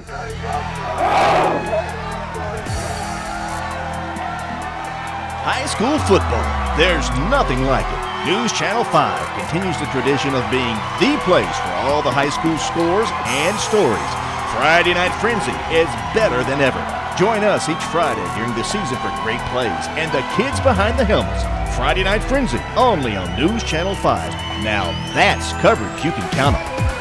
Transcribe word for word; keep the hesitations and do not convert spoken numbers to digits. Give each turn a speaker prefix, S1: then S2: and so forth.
S1: High school football, there's nothing like it. News Channel five continues the tradition of being the place for all the high school scores and stories. Friday Night Frenzy is better than ever. Join us each Friday during the season for great plays and the kids behind the helmets. Friday Night Frenzy, only on News Channel five. Now that's coverage you can count on.